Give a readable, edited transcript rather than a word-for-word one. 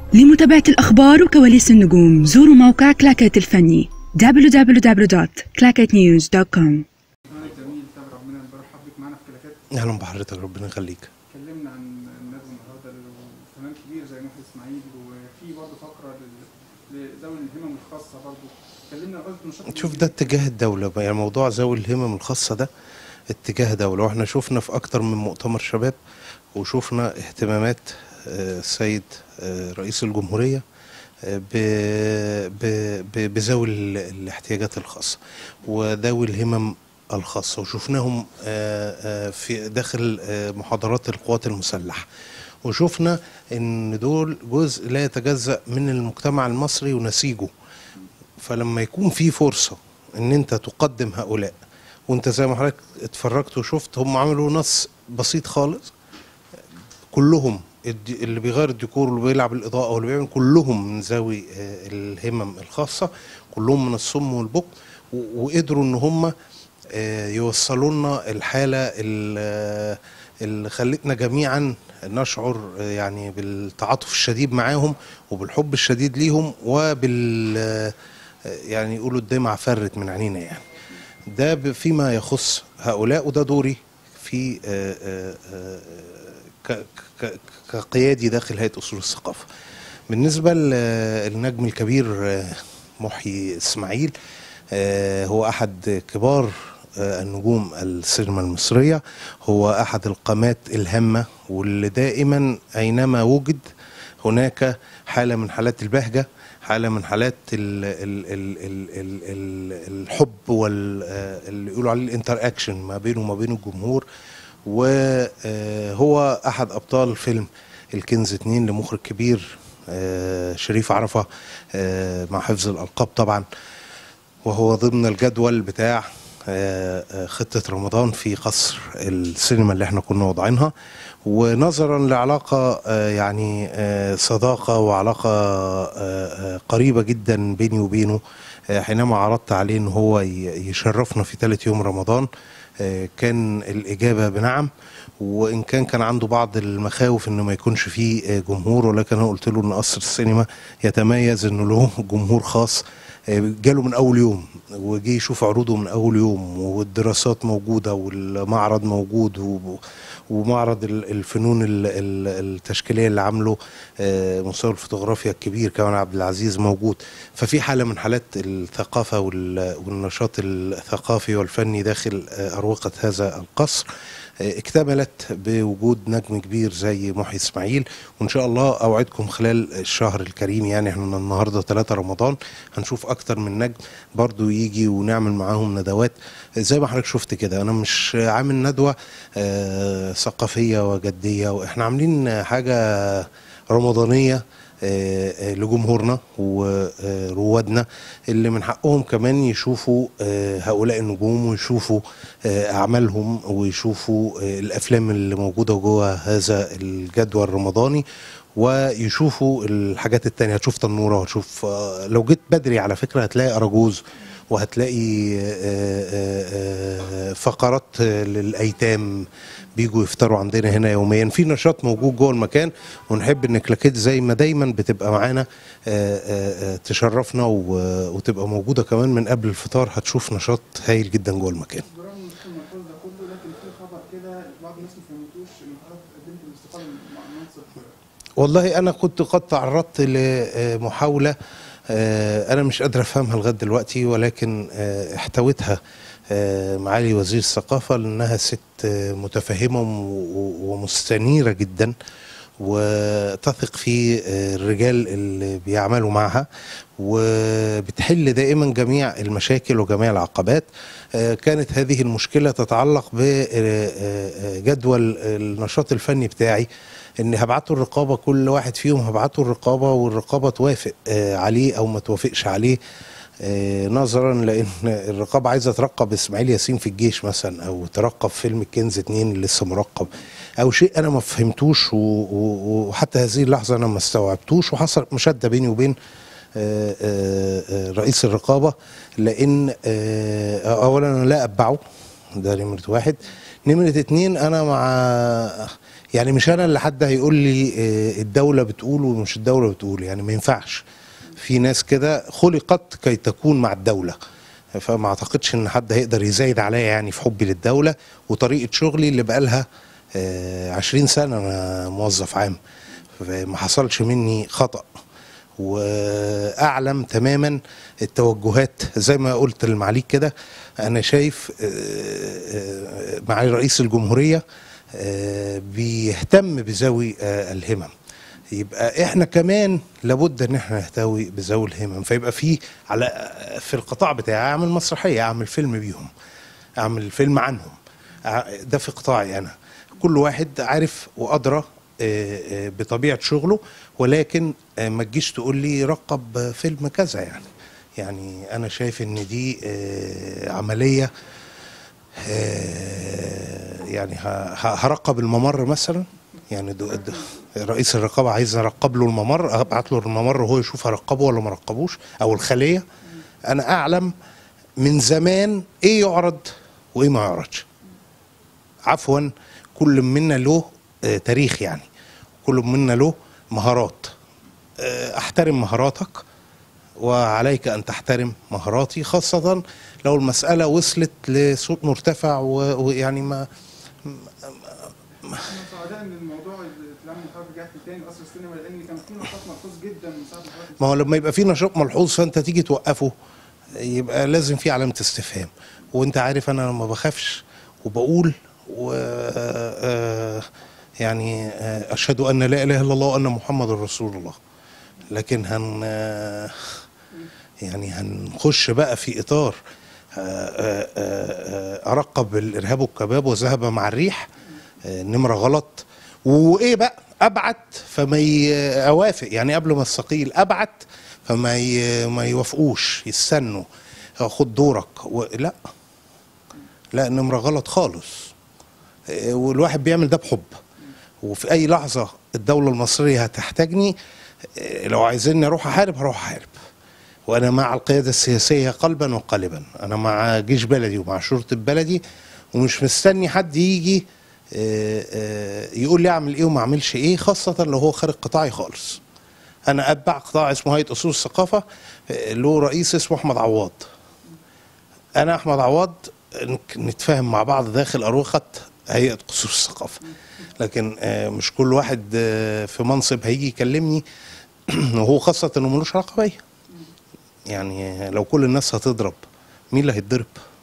لمتابعة الأخبار وكواليس النجوم زوروا موقع كلاكيت الفني www.clacketnews.com. جميل تامر عبد المنعم، برحب بك معانا في كلاكيت. اهلا بحضرتك، ربنا يخليك. اتكلمنا عن النجم النهارده لفنان كبير زي محي اسماعيل، وفي برضه فقره لذوي الهمم الخاصه برضه. اتكلمنا برضه نشاط. شوف، ده اتجاه الدوله، يعني موضوع ذوي الهمم الخاصه ده اتجاه دوله، واحنا شفنا في اكتر من مؤتمر شباب وشفنا اهتمامات السيد رئيس الجمهوريه بذوي الاحتياجات الخاصه وذوي الهمم الخاصه، وشفناهم في داخل محاضرات القوات المسلحه، وشفنا ان دول جزء لا يتجزأ من المجتمع المصري ونسيجه. فلما يكون في فرصه ان انت تقدم هؤلاء، وانت زي ما حضرتك اتفرجت وشفت هم عملوا نص بسيط خالص، كلهم اللي بيغير الديكور واللي بيلعب الاضاءه واللي بيعمل كلهم من ذوي الهمم الخاصه، كلهم من الصم والبكم، وقدروا ان هم يوصلوا لنا الحاله اللي خلتنا جميعا نشعر يعني بالتعاطف الشديد معاهم وبالحب الشديد ليهم يعني يقولوا الدمعة فرت من عينينا. يعني ده فيما يخص هؤلاء، وده دوري في كقيادي داخل هيئة أصول الثقافة. بالنسبة للنجم الكبير محي اسماعيل، هو أحد كبار النجوم السينما المصرية، هو أحد القامات الهامة واللي دائما أينما وجد هناك حالة من حالات البهجة، حالة من حالات الحب واللي يقولوا عليه الانتر اكشن ما بينه وما بين الجمهور. وهو أحد أبطال فيلم الكنز 2 لمخرج كبير شريف عرفة مع حفظ الألقاب طبعا، وهو ضمن الجدول بتاع خطة رمضان في قصر السينما اللي احنا كنا وضعينها. ونظرا لعلاقة يعني صداقة وعلاقة قريبة جدا بيني وبينه، حينما عرضت عليه ان هو يشرفنا في ثالث يوم رمضان كان الإجابة بنعم، وإن كان عنده بعض المخاوف إنه ما يكونش فيه جمهور، ولكن أنا قلت له إن قصر السينما يتميز إنه له جمهور خاص جاله من أول يوم وجي يشوف عروضه من أول يوم، والدراسات موجودة والمعرض موجود ومعرض الفنون التشكيلية اللي عامله مصور الفوتوغرافيا الكبير كمان عبد العزيز موجود. ففي حالة من حالات الثقافة والنشاط الثقافي والفني داخل أروقة هذا القصر اكتملت بوجود نجم كبير زي محي اسماعيل. وان شاء الله اوعدكم خلال الشهر الكريم، يعني احنا النهارده 3 رمضان، هنشوف اكتر من نجم برضو يجي ونعمل معاهم ندوات زي ما حضرتك شفت كده. انا مش عامل ندوة ثقافية وجدية، واحنا عاملين حاجة رمضانية لجمهورنا وروادنا اللي من حقهم كمان يشوفوا هؤلاء النجوم ويشوفوا أعمالهم ويشوفوا الأفلام اللي موجودة جوه هذا الجدول الرمضاني، ويشوفوا الحاجات التانية. هتشوف تنورة، وهتشوف لو جيت بدري على فكرة هتلاقي أراجوز، وهتلاقي فقرات للأيتام بيجوا يفطروا عندنا هنا يوميا. في نشاط موجود جوه المكان، ونحب ان كلاكيت زي ما دايما بتبقى معانا تشرفنا وتبقى موجوده كمان من قبل الفطار. هتشوف نشاط هايل جدا جوه المكان. برغم الملحوظ ده كله، لكن في خبر كده بعض الناس ما فهمتوش ان حضرتك قدمت الاستقاله مع منصب. والله انا كنت قد تعرضت لمحاوله انا مش قادر افهمها لغايه دلوقتي، ولكن احتوتها معالي وزير الثقافة لأنها ست متفهمة ومستنيرة جدا، وتثق في الرجال اللي بيعملوا معها، وبتحل دائما جميع المشاكل وجميع العقبات. كانت هذه المشكلة تتعلق بجدول النشاط الفني بتاعي، اني هبعته الرقابة، كل واحد فيهم هبعته الرقابة والرقابة توافق عليه او ما توافقش عليه، نظرا لان الرقابه عايزه ترقب اسماعيل ياسين في الجيش مثلا، او ترقب فيلم الكنز 2 اللي لسه مرقب، او شيء انا ما فهمتوش وحتى هذه اللحظه انا ما استوعبتوش. وحصل مشاده بيني وبين رئيس الرقابه، لان اولا انا لا اتبعه، ده نمره واحد. نمره اتنين، انا مع يعني مش انا اللي حد هيقول لي الدولة بتقول ومش الدولة بتقول، يعني ما ينفعش. في ناس كده خلقت كي تكون مع الدولة، فما اعتقدش ان حد هيقدر يزايد عليا يعني في حبي للدولة وطريقة شغلي اللي بقالها 20 سنة انا موظف عام، ما حصلش مني خطأ. واعلم تماما التوجهات زي ما قلت للمعاليك كده. انا شايف معالي رئيس الجمهورية بيهتم بذوي الهمم، يبقى احنا كمان لابد ان احنا نهتوي بذوي الهمم. فيبقى في القطاع بتاعي اعمل مسرحيه، اعمل فيلم بيهم، اعمل فيلم عنهم. ده في قطاعي انا. كل واحد عارف وادرى بطبيعه شغله، ولكن ما تجيش تقول لي رقب فيلم كذا. يعني انا شايف ان دي عمليه. يعني هرقب الممر مثلا، يعني رئيس الرقابه عايز ارقب له الممر، ابعت له الممر وهو يشوف هرقبه ولا ما رقبوش، او الخليه. انا اعلم من زمان ايه يعرض وايه ما يعرضش. عفوا، كل منا له تاريخ، يعني كل منا له مهارات. احترم مهاراتك وعليك ان تحترم مهاراتي، خاصه لو المساله وصلت لصوت مرتفع ويعني ما احنا سعداء ان الموضوع اتلم حضرتك رجعت تاني قصر السينما، لان كان في نشاط ملحوظ جدا من ساعه ما هو لما يبقى في نشاط ملحوظ فانت تيجي توقفه يبقى لازم في علامه استفهام. وانت عارف انا ما بخافش وبقول يعني اشهد ان لا اله الا الله وان محمد رسول الله. لكن يعني هنخش بقى في اطار ارقب الارهاب والكباب وذهب مع الريح، نمره غلط. وايه بقى ابعت فما اوافق، يعني قبل ما استقيل ابعت فما ما يوافقوش، يستنوا خد دورك لا نمره غلط خالص. والواحد بيعمل ده بحب، وفي اي لحظه الدوله المصريه هتحتاجني، لو عايزيني اروح احارب هروح احارب. وانا مع القياده السياسيه قلبا وقالبا، انا مع جيش بلدي ومع شرطه بلدي، ومش مستني حد يجي يقول لي اعمل ايه وما اعملش ايه، خاصه لو هو خارج قطاعي خالص. انا اتبع قطاع اسمه هيئه اصول الثقافه، له رئيس اسمه احمد عواد. انا احمد عواد نتفاهم مع بعض داخل اروقه هيئه اصول الثقافه، لكن مش كل واحد في منصب هيجي يكلمني وهو خاصه انه ملوش علاقه بيا. يعني لو كل الناس هتضرب مين اللي هيتضرب؟